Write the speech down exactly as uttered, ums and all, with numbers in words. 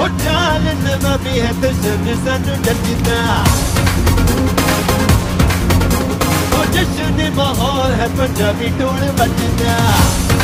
चाल नवी है तो समझ सानू जचदा जश्न माहौल है पंजाबी ढोल बजदा।